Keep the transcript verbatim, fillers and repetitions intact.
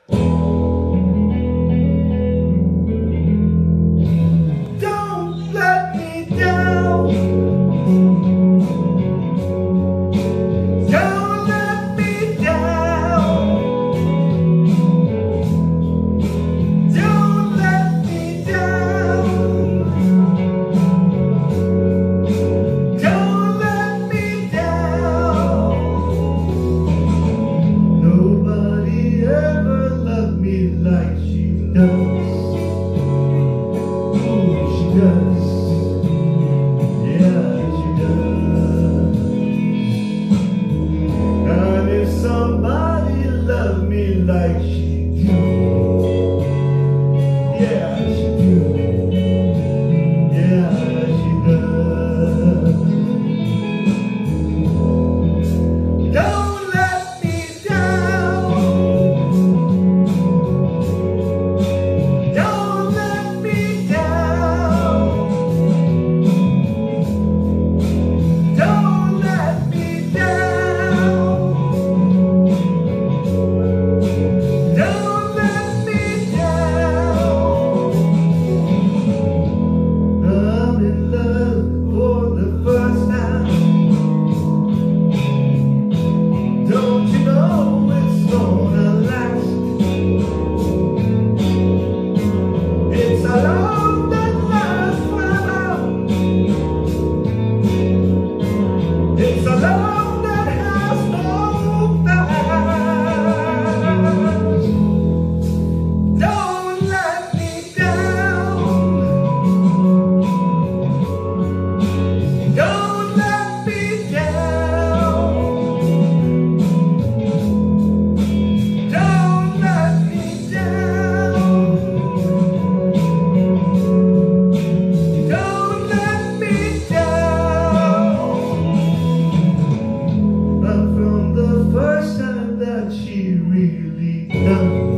Don't let me down. Don't let me down. Don't let me down. Don't let me down. Nobody ever loved me like she does. She does, yeah, she does. And if somebody loved me like she do, yeah, she do, yeah, she does. Don't let me down. Don't let me down. Don't let me down. Don't let me down. I'm in love for the first time. Don't you know it's gonna last? It's a love that lasts forever. It's a love that has no past. Don't let me down. Don't let me down. Don't let me down. Don't let me down. But from the first time that she really done